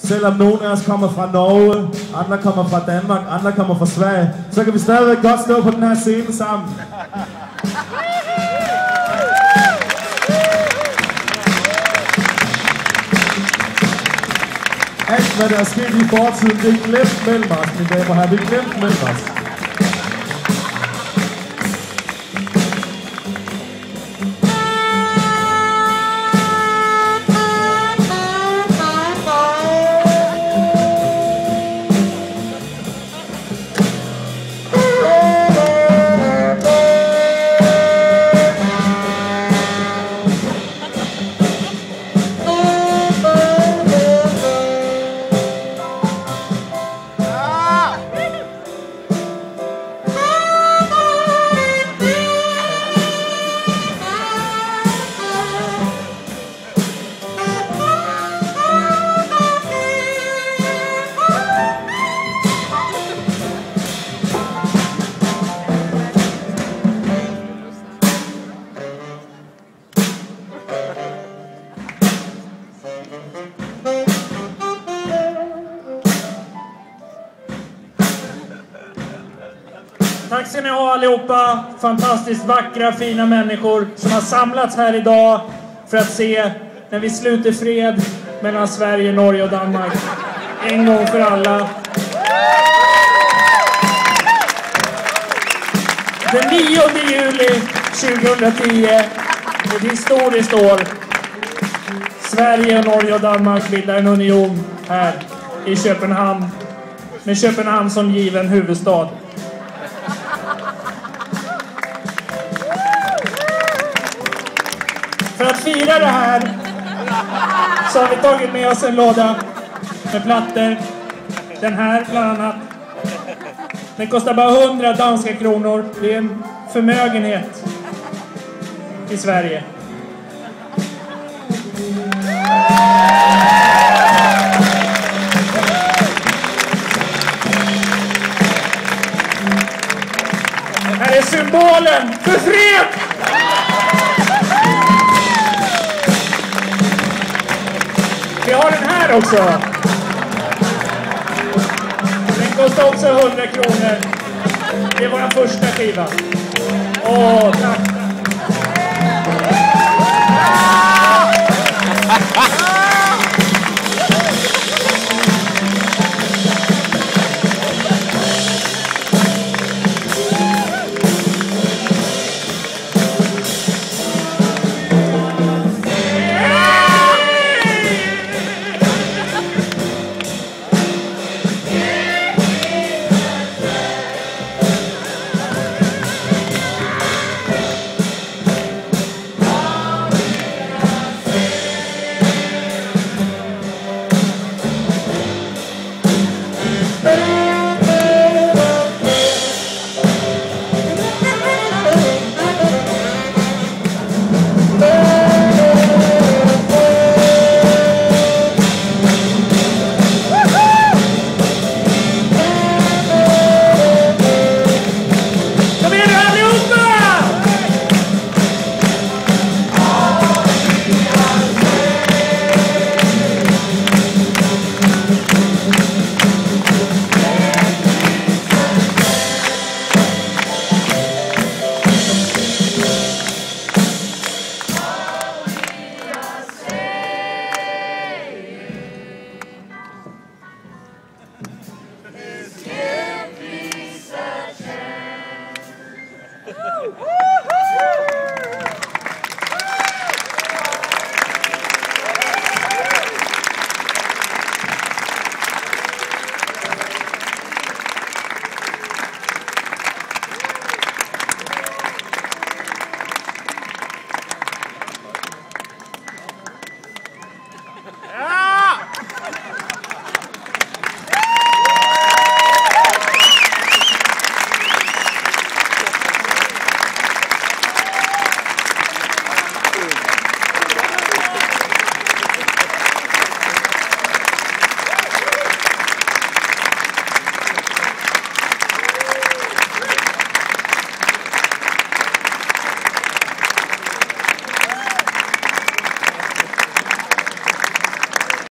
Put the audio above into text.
Selvom nogle af os kommer fra Norge, andre kommer fra Danmark, andre kommer fra Sverige, så kan vi stadigvæk godt stå på den her scene sammen. Alt hvad der er sket i fortiden, det er glemt mellem os, mine damer og herrer. Det er glemt mellem os. Tack ska ni ha allihopa, fantastiskt vackra, fina människor som har samlats här idag för att se när vi sluter fred mellan Sverige, Norge och Danmark. En gång för alla. Den 9 juli 2010 är ett historiskt år. Sverige, Norge och Danmark bildar en union här i Köpenhamn med Köpenhamn som given huvudstad. För att fira det här så har vi tagit med oss en låda med plattor. Den här bland annat. Den kostar bara 100 danska kronor. Det är en förmögenhet i Sverige. Det här är symbolen för fred! Vi har den här också. Den kostar också 100 kronor. Det är vår första skiva. Åh, tack.